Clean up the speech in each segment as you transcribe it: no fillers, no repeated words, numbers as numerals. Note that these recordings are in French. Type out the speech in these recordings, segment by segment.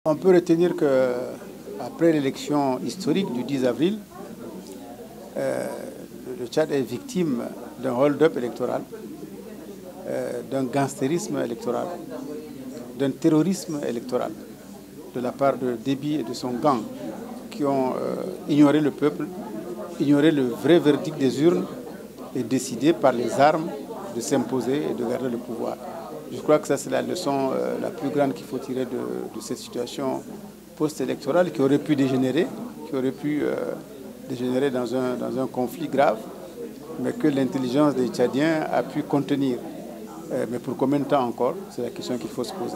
On peut retenir qu'après l'élection historique du 10 avril, le Tchad est victime d'un hold-up électoral, d'un gangstérisme électoral, d'un terrorisme électoral de la part de Déby et de son gang qui ont ignoré le peuple, ignoré le vrai verdict des urnes et décidé par les armes de s'imposer et de garder le pouvoir. Je crois que ça, c'est la leçon la plus grande qu'il faut tirer de cette situation post-électorale qui aurait pu dégénérer, dans un conflit grave, mais que l'intelligence des Tchadiens a pu contenir. Mais pour combien de temps encore? C'est la question qu'il faut se poser.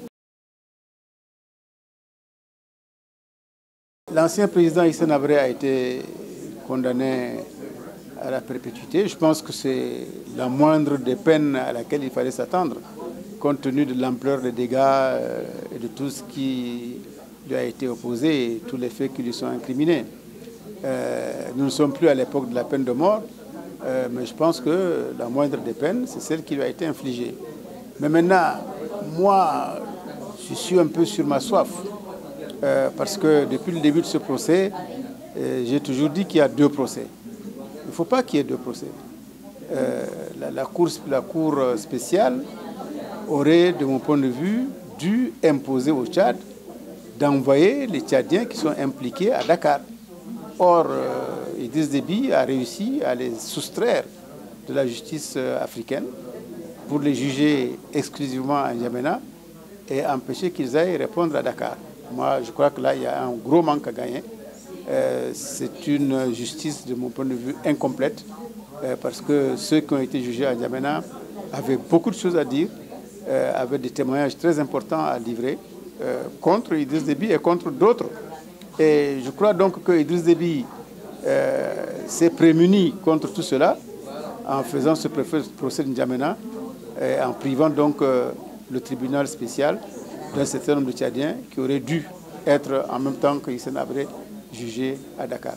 L'ancien président Hissène Habré a été condamné à la perpétuité. Je pense que c'est la moindre des peines à laquelle il fallait s'attendre, compte tenu de l'ampleur des dégâts et de tout ce qui lui a été opposé et tous les faits qui lui sont incriminés. Nous ne sommes plus à l'époque de la peine de mort, mais je pense que la moindre des peines, c'est celle qui lui a été infligée. Mais maintenant, moi, je suis un peu sur ma soif, parce que depuis le début de ce procès, j'ai toujours dit qu'il y a deux procès. Il ne faut pas qu'il y ait deux procès. La cour spéciale aurait, de mon point de vue, dû imposer au Tchad d'envoyer les Tchadiens qui sont impliqués à Dakar. Or, Idriss Déby a réussi à les soustraire de la justice africaine pour les juger exclusivement à N'Djamena et empêcher qu'ils aillent répondre à Dakar. Moi, je crois que là, il y a un gros manque à gagner. C'est une justice, de mon point de vue, incomplète, parce que ceux qui ont été jugés à N'Djamena avaient beaucoup de choses à dire, avaient des témoignages très importants à livrer contre Idriss Déby et contre d'autres. Et je crois donc que Idriss Déby s'est prémuni contre tout cela en faisant ce procès de N'Djamena et en privant donc le tribunal spécial d'un certain nombre de Tchadiens qui auraient dû être en même temps que Hissène Habré jugés à Dakar.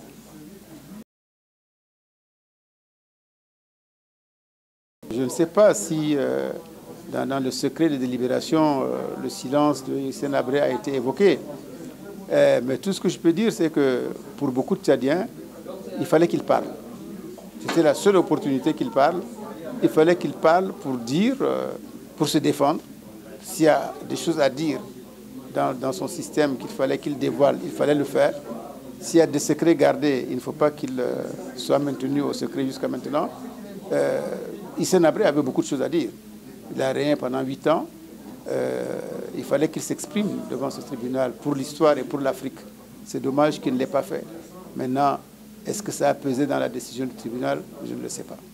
Je ne sais pas si dans le secret de délibération, le silence de Hissène Habré a été évoqué. Mais tout ce que je peux dire, c'est que pour beaucoup de Tchadiens, il fallait qu'ils parlent. C'était la seule opportunité qu'ils parlent. Il fallait qu'ils parlent pour dire, pour se défendre. S'il y a des choses à dire dans son système qu'il fallait qu'il dévoile, il fallait le faire. S'il y a des secrets gardés, il ne faut pas qu'ils soient maintenus au secret jusqu'à maintenant. Hissène Habré avait beaucoup de choses à dire. Il a régné pendant 8 ans. Il fallait qu'il s'exprime devant ce tribunal pour l'histoire et pour l'Afrique. C'est dommage qu'il ne l'ait pas fait. Maintenant, est-ce que ça a pesé dans la décision du tribunal? Je ne le sais pas.